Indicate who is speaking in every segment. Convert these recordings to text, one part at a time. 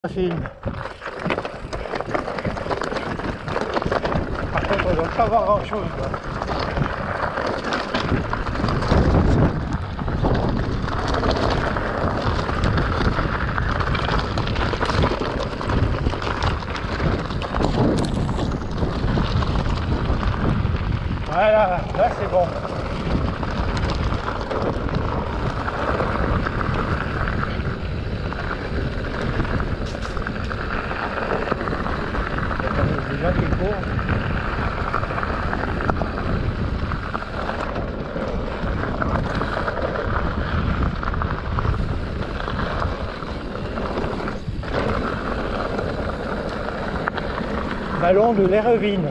Speaker 1: Film. Par contre, on ne doit pas voir grand chose. Voilà, là c'est bon. Des gens qui courent. Ballon de l'Hérévine.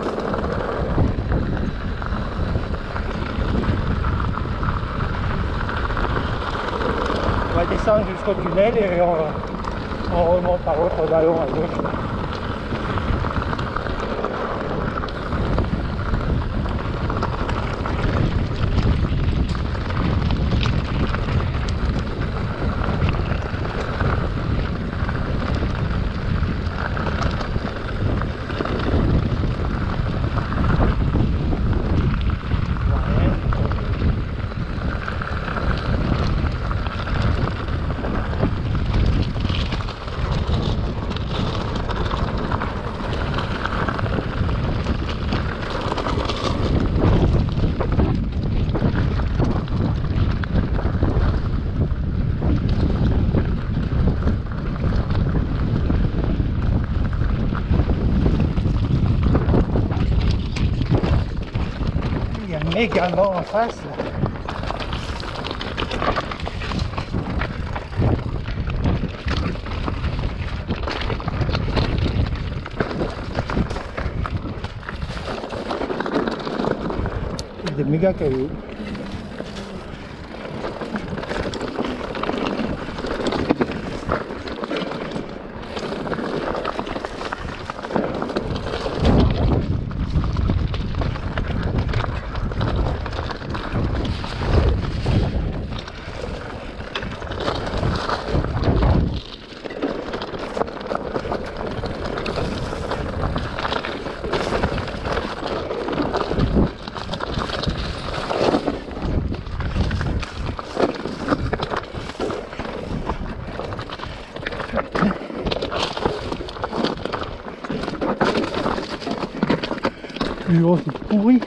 Speaker 1: On va descendre jusqu'au tunnel et on remonte par l'autre ballon à gauche. Également en face. Des méga cailloux. Plus haut, c'est pourri.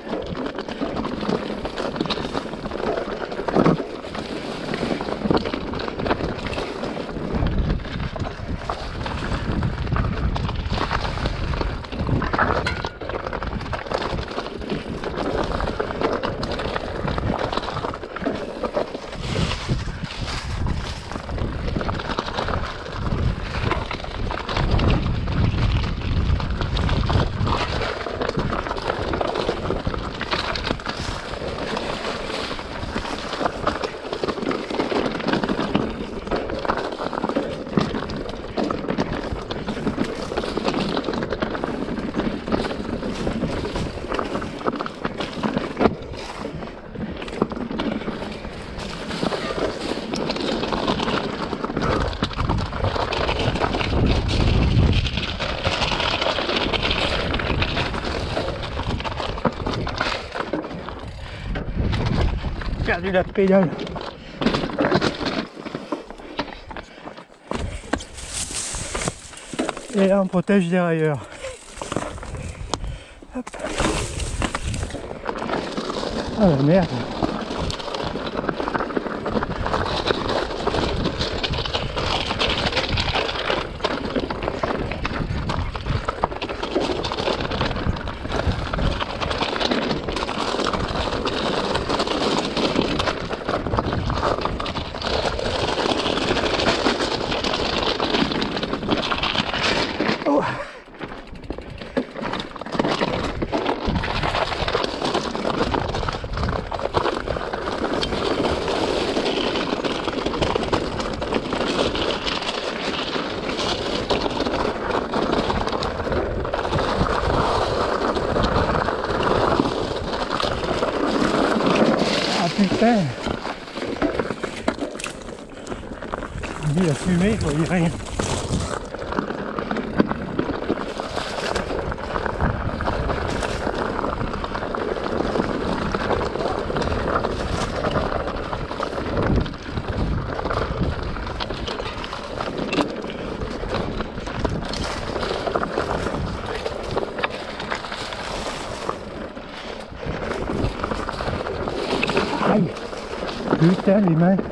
Speaker 1: Perdu la pédale. Et là on protège derrière. Hop. Ah la merde. Putain, il dit la fumée, il faut y rien. Putain, les mains.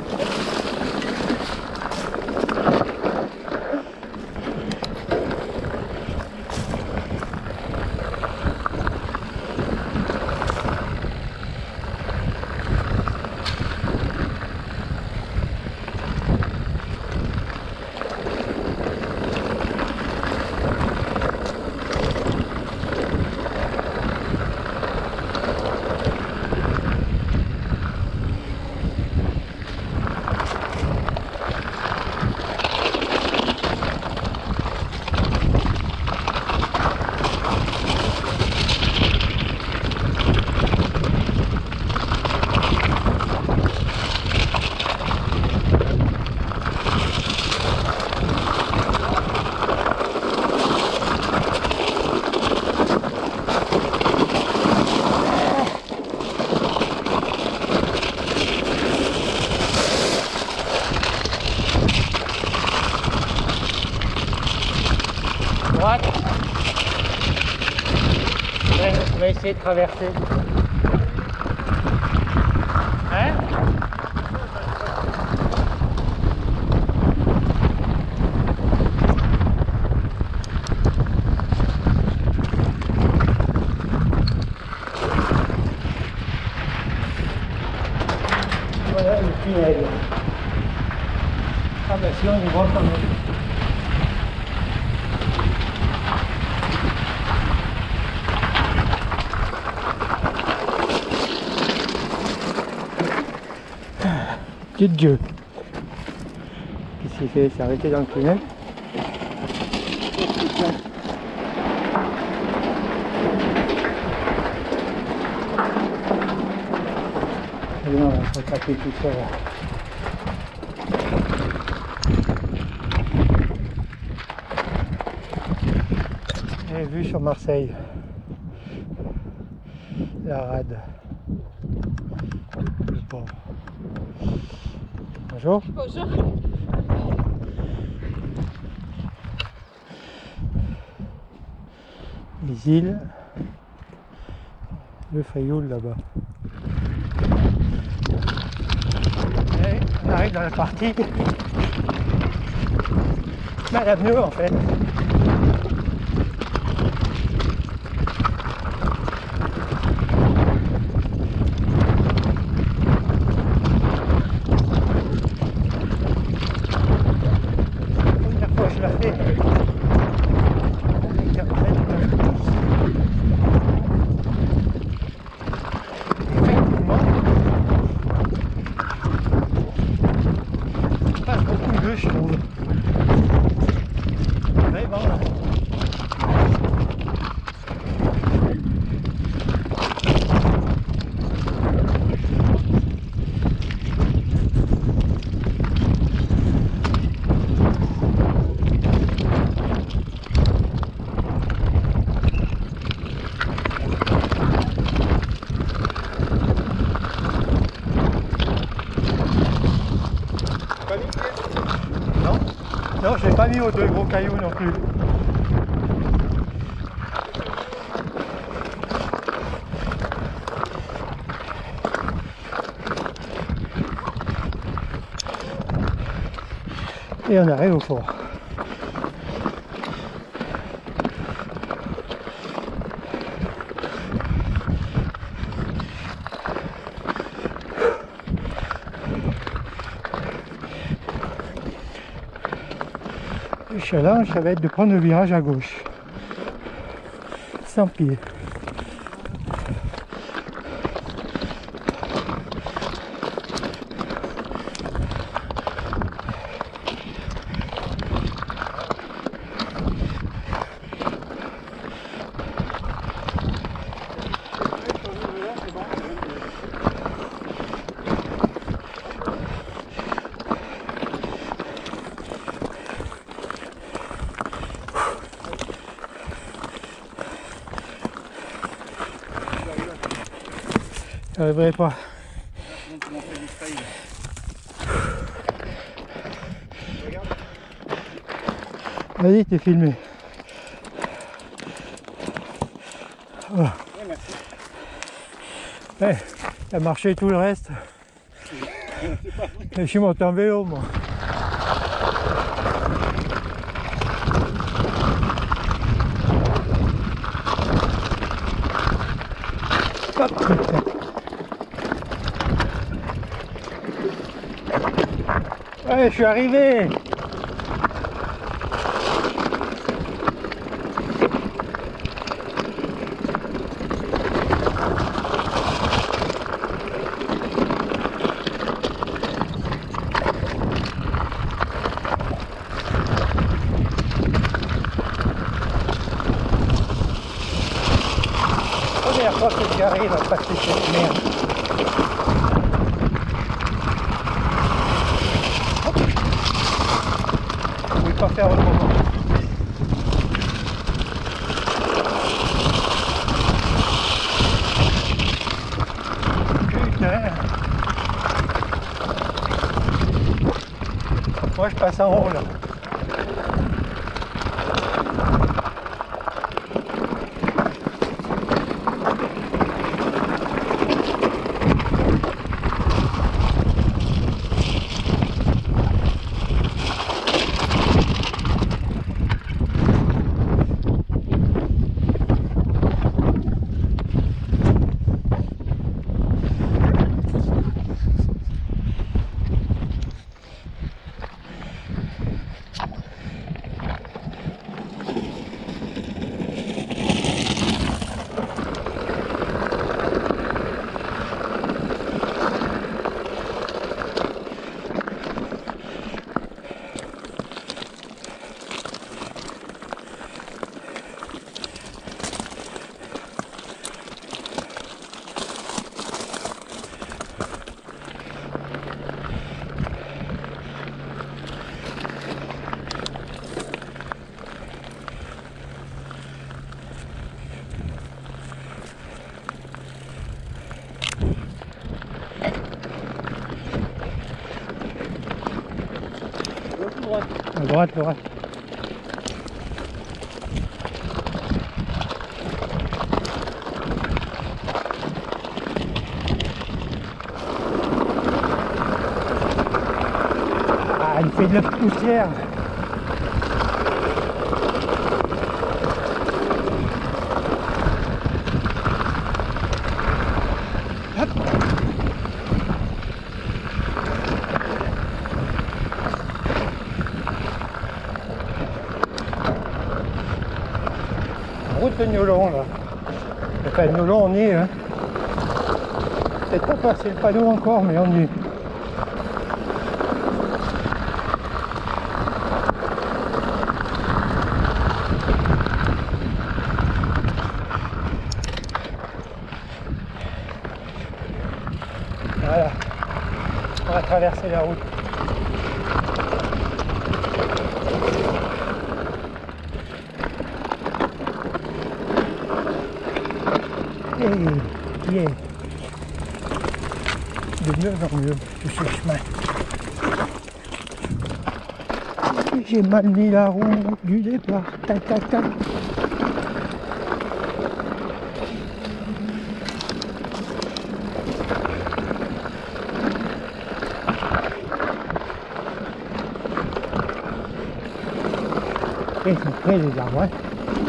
Speaker 1: Droite. On va essayer de traverser. Hein? Voilà le tunnel. Ah bah si on y voit quand même. Dieu de Dieu. Qu'est-ce qu'il fait? Il s'est arrêté dans le tunnel. Et non, on va se taper tout ça là. Et vue sur Marseille. La rade. Le pont. Bonjour.
Speaker 2: Bonjour.
Speaker 1: Les îles. Le Fayoul là-bas. On arrive dans la partie Madame Neu en fait. Première fois que je la fais. Je trouve. Vraiment là. Non, je n'ai pas mis aux deux gros cailloux non plus. Et on arrive au fond. Le challenge, ça va être de prendre le virage à gauche, sans pied. J'arriverai pas. Vas-y, t'es filmé. Voilà. Ouais, t'as marché tout le reste. Je suis monté en vélo, moi. Hop. Ouais, je suis arrivé. Première fois que j'arrive à passer cette merde. Je ne vais pas faire autrement. Putain. Moi je passe en haut là. À droite, à droite. Ah, il fait de la poussière. Hop. Route de Niolon là. Enfin Niolon on y est hein. Peut-être pas passé le panneau encore mais on y est. Voilà. On va traverser la route. Yeah. De mieux en mieux sur ce chemin. J'ai mal mis la roue du départ. Tac tac tac. Et c'est près les arbres. Hein.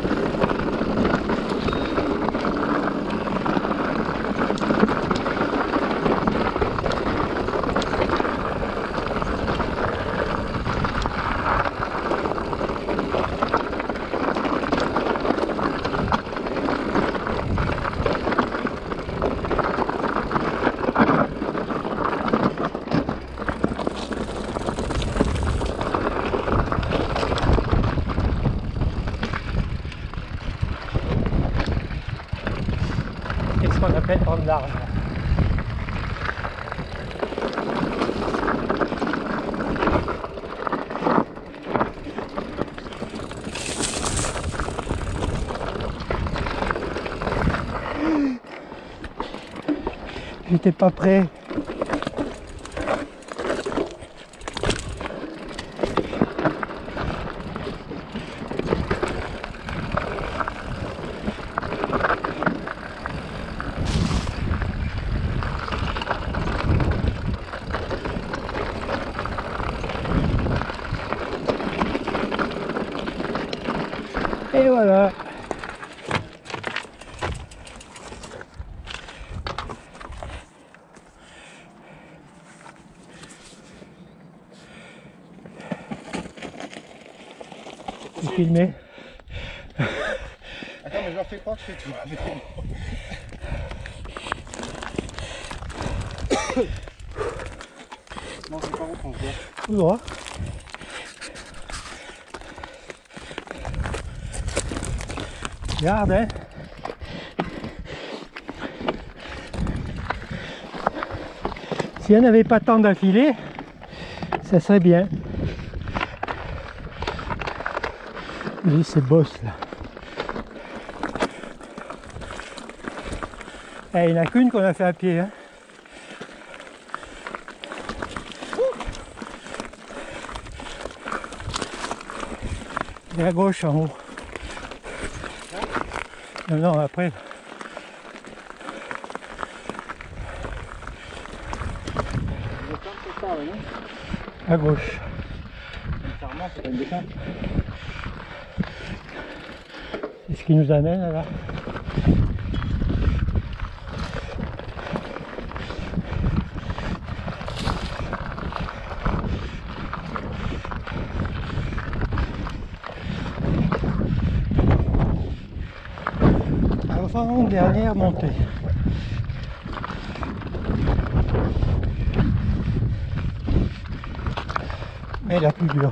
Speaker 1: C'est ce qu'on appelle prendre large. J'étais pas prêt. Et voilà. C'est filmé.
Speaker 2: Attends, mais je leur fais croire que je fais tout. Non, c'est pas où qu'on se voit.
Speaker 1: Tout droit. Regarde, hein. Si on n'avait pas tant d'affilée, ça serait bien. Oui, c'est boss là. Eh, il n'y en a qu'une qu'on a fait à pied. Hein. Et à gauche en haut. Non, non, après. À gauche.
Speaker 2: Bizarrement, c'est pas une descente.
Speaker 1: C'est ce qui nous amène là. Avant dernière montée. Mais la plus dure.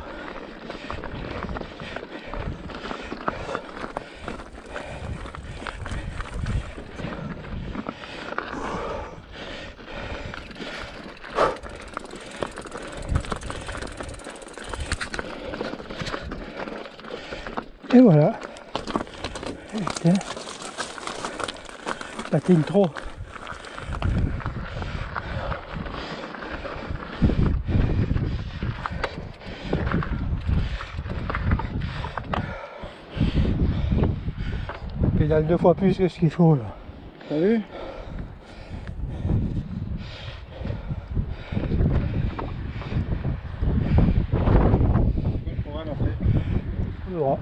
Speaker 1: Et voilà. Putain. Patine trop. On pédale 2 fois plus que ce qu'il faut là.
Speaker 2: T'as vu?
Speaker 1: Tout droit.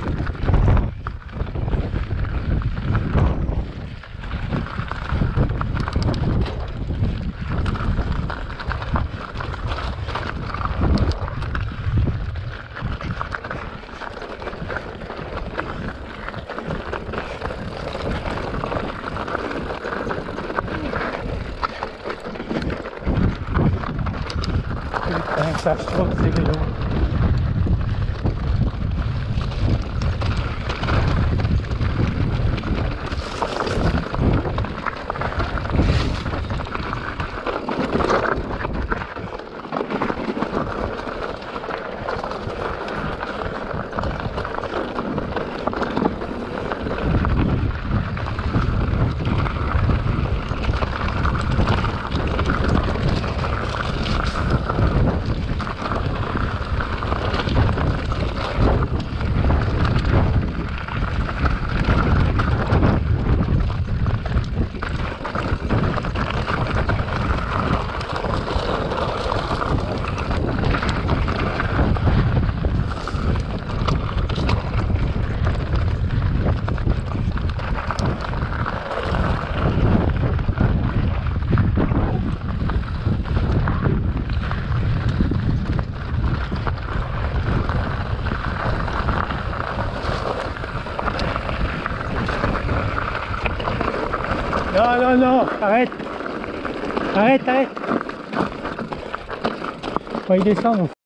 Speaker 1: Putain, ça saute ces vélos. Non, non, non, arrête. Arrête, arrête. On va y descendre.